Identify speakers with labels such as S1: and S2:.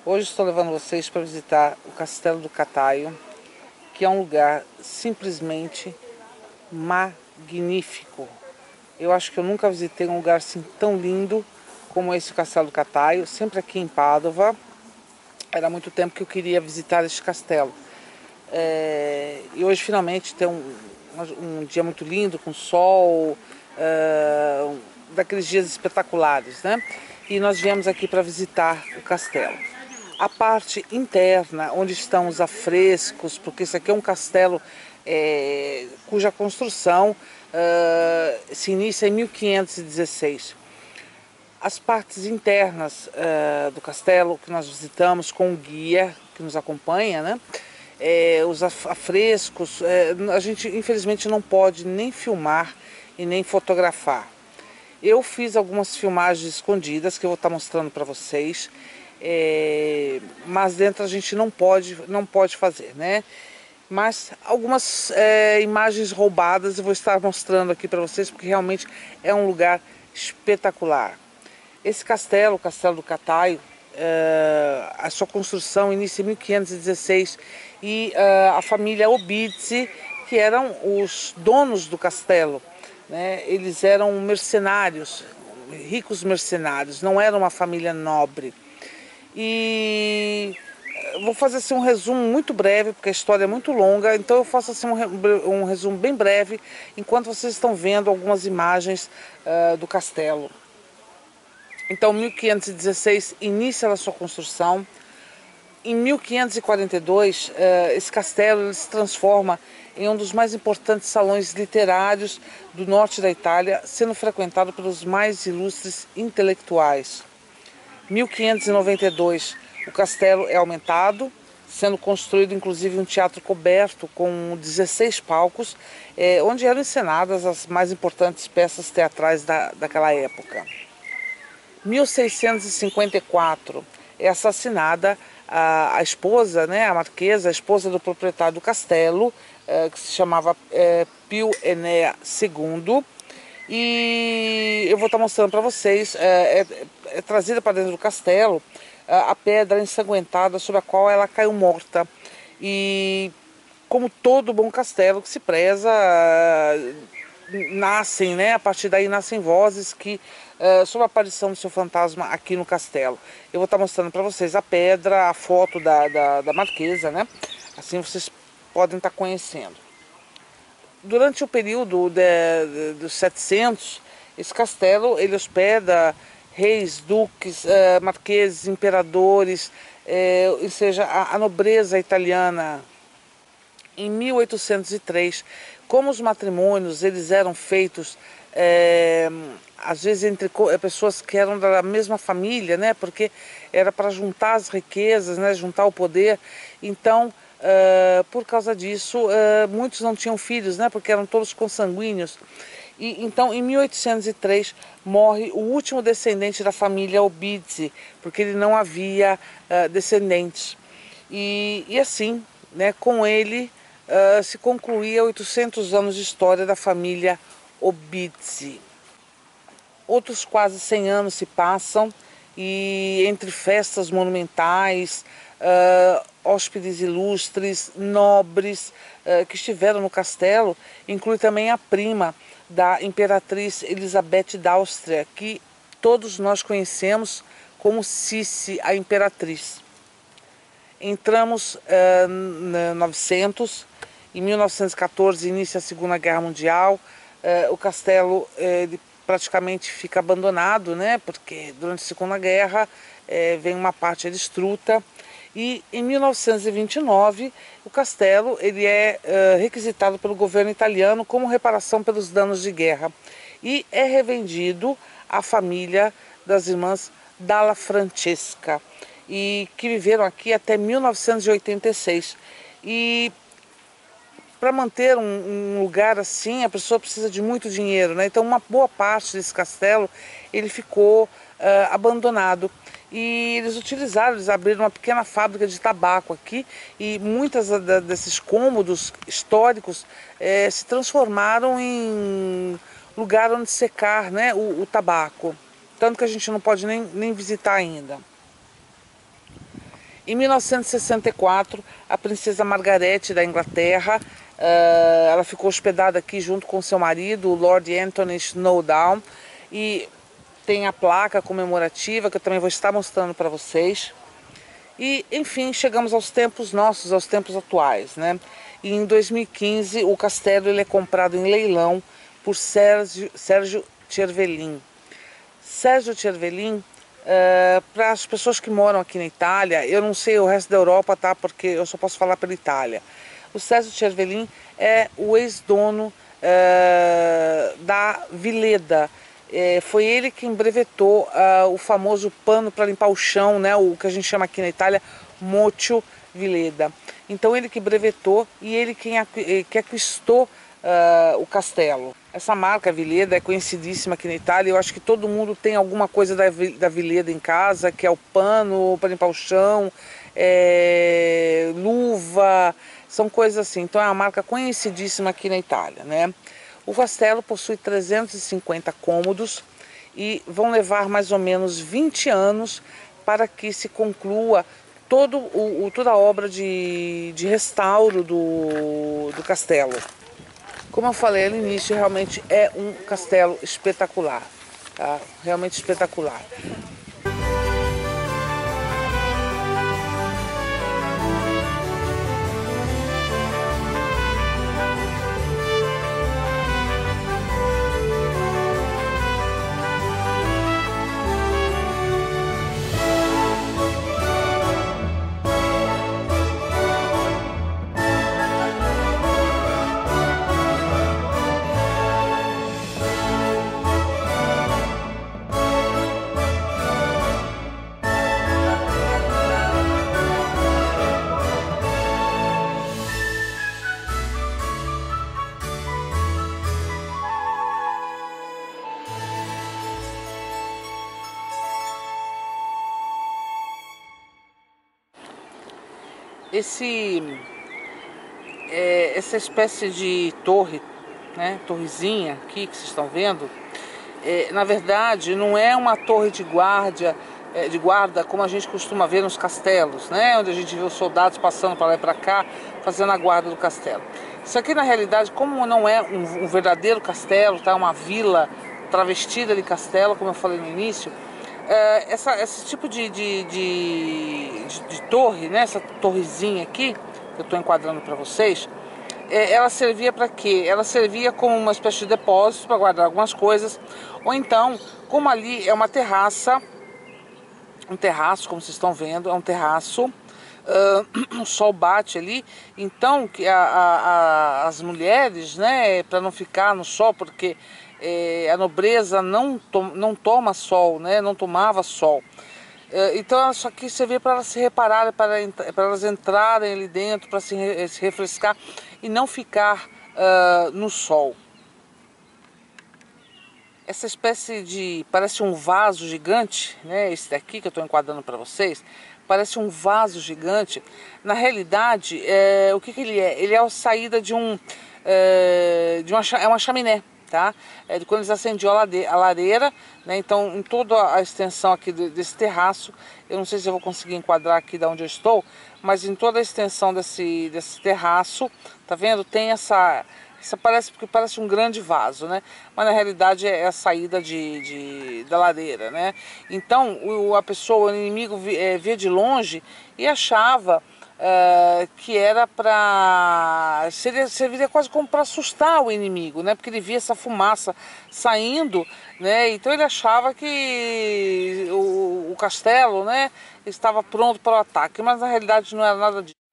S1: Hoje estou levando vocês para visitar o Castelo do Cataio, que é um lugar simplesmente magnífico. Eu acho que eu nunca visitei um lugar assim tão lindo como esse Castelo do Cataio, sempre aqui em Pádua. Era muito tempo que eu queria visitar este castelo. E hoje finalmente tem um dia muito lindo, com sol, daqueles dias espetaculares, né? E nós viemos aqui para visitar o castelo. A parte interna, onde estão os afrescos, porque isso aqui é um castelo cuja construção se inicia em 1516. As partes internas do castelo que nós visitamos com um guia que nos acompanha, né? Os afrescos, a gente infelizmente não pode nem filmar e nem fotografar. Eu fiz algumas filmagens escondidas que eu vou estar mostrando para vocês, mas dentro a gente não pode fazer, né? Mas algumas imagens roubadas eu vou estar mostrando aqui para vocês, porque realmente é um lugar espetacular. Esse castelo, o Castelo do Cataio, a sua construção inicia em 1516 e a família Obizzi, que eram os donos do castelo, né? Eles eram mercenários, ricos mercenários, não era uma família nobre. E vou fazer assim, um resumo muito breve, porque a história é muito longa, então eu faço assim, um resumo bem breve, enquanto vocês estão vendo algumas imagens do castelo. Então, 1516 inicia a sua construção. Em 1542, esse castelo se transforma em um dos mais importantes salões literários do norte da Itália, sendo frequentado pelos mais ilustres intelectuais. Em 1592, o castelo é aumentado, sendo construído inclusive um teatro coberto com 16 palcos, onde eram encenadas as mais importantes peças teatrais daquela época. 1654 é assassinada a esposa, né, a marquesa, a esposa do proprietário do castelo, que se chamava Pio Enea II. E eu vou estar mostrando para vocês, é trazida para dentro do castelo a pedra ensanguentada sobre a qual ela caiu morta. E como todo bom castelo que se preza, nascem, né? A partir daí nascem vozes que sobre a aparição do seu fantasma aqui no castelo. Eu vou estar mostrando para vocês a pedra, a foto da marquesa, né? Assim vocês podem estar conhecendo. Durante o período dos 700, esse castelo ele hospeda reis, duques, marqueses, imperadores, ou seja, a nobreza italiana. Em 1803, como os matrimônios eles eram feitos às vezes entre pessoas que eram da mesma família, né? Porque era para juntar as riquezas, né? Juntar o poder. Então, por causa disso, muitos não tinham filhos, né? Porque eram todos consanguíneos. E então, em 1803, morre o último descendente da família Obizzi, porque ele não havia descendentes. E assim, né? Com ele se concluía 800 anos de história da família Obizzi. Outros quase 100 anos se passam e entre festas monumentais, hóspedes ilustres, nobres que estiveram no castelo, inclui também a prima da imperatriz Elizabeth d'Áustria, que todos nós conhecemos como Sissi, a imperatriz. Entramos em 1914 inicia a Segunda Guerra Mundial. O castelo ele praticamente fica abandonado, né? Porque durante a Segunda Guerra vem uma parte destruta. E em 1929 o castelo ele é requisitado pelo governo italiano como reparação pelos danos de guerra e é revendido à família das irmãs Dalla Francesca, e que viveram aqui até 1986. E para manter um lugar assim, a pessoa precisa de muito dinheiro, né? Então uma boa parte desse castelo ele ficou abandonado. E eles abriram uma pequena fábrica de tabaco aqui, e muitas desses cômodos históricos se transformaram em lugar onde secar, né, o tabaco. Tanto que a gente não pode nem visitar ainda. Em 1964, a princesa Margarete da Inglaterra, ela ficou hospedada aqui junto com seu marido, o Lord Anthony Snowdown, e tem a placa comemorativa que eu também vou estar mostrando para vocês. E, enfim, chegamos aos tempos nossos, aos tempos atuais, né? E em 2015, o castelo ele é comprado em leilão por Sérgio Cervellin. Sérgio Cervellin, para as pessoas que moram aqui na Itália, eu não sei o resto da Europa, tá? Porque eu só posso falar pela Itália. O Sérgio Cervellin é o ex-dono da Vileda. Foi ele quem brevetou o famoso pano para limpar o chão, né? O que a gente chama aqui na Itália Mocho Vileda. Então ele que brevetou e ele que aquistou o castelo. Essa marca Vileda é conhecidíssima aqui na Itália. Eu acho que todo mundo tem alguma coisa da Vileda em casa, que é o pano para limpar o chão, luva, são coisas assim. Então é uma marca conhecidíssima aqui na Itália, né? O castelo possui 350 cômodos e vão levar mais ou menos 20 anos para que se conclua toda a obra de restauro do castelo. Como eu falei no início, realmente é um castelo espetacular, tá? Realmente espetacular. Essa espécie de torre, né, torrezinha aqui que vocês estão vendo, na verdade não é uma torre de guarda como a gente costuma ver nos castelos, né, onde a gente vê os soldados passando para lá e para cá fazendo a guarda do castelo. Isso aqui na realidade, como não é um verdadeiro castelo, tá, uma vila travestida de castelo, como eu falei no início, esse tipo de torre, né, essa torrezinha aqui que eu estou enquadrando para vocês, ela servia para quê? Ela servia como uma espécie de depósito para guardar algumas coisas, ou então, como ali é uma terraça, um terraço, como vocês estão vendo, é um terraço, o sol bate ali, então as mulheres, né, para não ficar no sol, porque a nobreza não toma sol, né, não tomava sol. Então isso aqui servia para elas se repararem, para elas entrarem ali dentro, para se refrescar e não ficar no sol. Essa espécie parece um vaso gigante, né? Esse daqui que eu estou enquadrando para vocês, parece um vaso gigante. Na realidade, o que ele é? Ele é a saída de uma chaminé. Tá? Quando eles acendiam a lareira, né? Então em toda a extensão aqui desse terraço, eu não sei se eu vou conseguir enquadrar aqui de onde eu estou, mas em toda a extensão desse terraço, tá vendo? Tem essa parece um grande vaso, né? Mas na realidade é a saída da lareira, né? Então o inimigo via de longe e achava que era serviria quase como para assustar o inimigo, né? Porque ele via essa fumaça saindo, né? Então ele achava que o castelo, né, estava pronto para o ataque, mas na realidade não era nada disso.